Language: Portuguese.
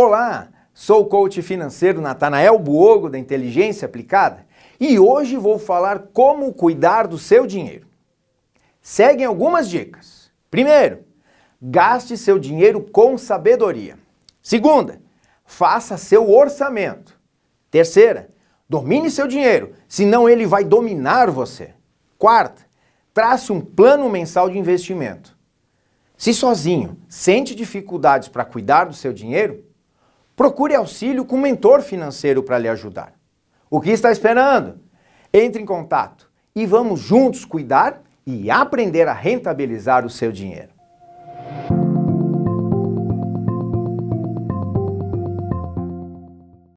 Olá, sou o coach financeiro Natanael Buogo da Inteligência Aplicada e hoje vou falar como cuidar do seu dinheiro. Seguem algumas dicas. Primeiro, gaste seu dinheiro com sabedoria. Segunda, faça seu orçamento. Terceira, domine seu dinheiro, senão ele vai dominar você. Quarta, trace um plano mensal de investimento. Se sozinho sente dificuldades para cuidar do seu dinheiro, procure auxílio com um mentor financeiro para lhe ajudar. O que está esperando? Entre em contato e vamos juntos cuidar e aprender a rentabilizar o seu dinheiro.